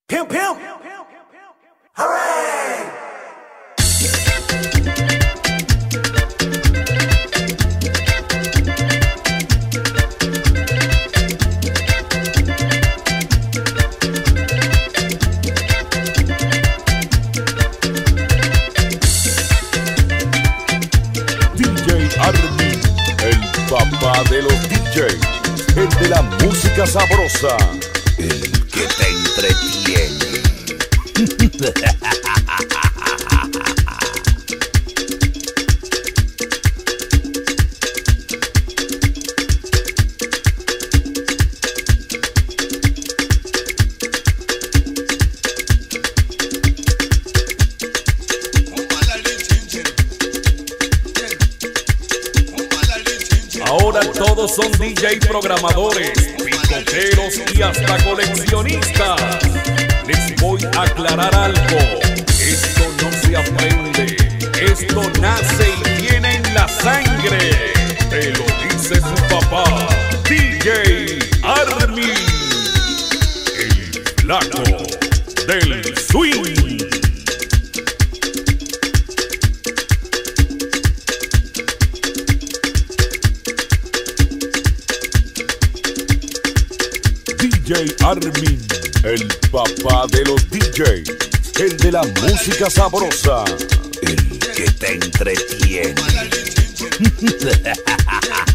Pimp, pimp. Hooray! DJ Armin, el papá de los DJs, el de la música sabrosa, el que te entretiene. Ahora todos son DJ programadores, picoteros y hasta coleccionistas. Les voy a aclarar algo. Esto no se aprende. Esto nace y viene en la sangre. Te lo dice su papá, DJ Armin, el flaco del swing. DJ Armin, el papá de los DJs, el de la música sabrosa, el que te entretiene.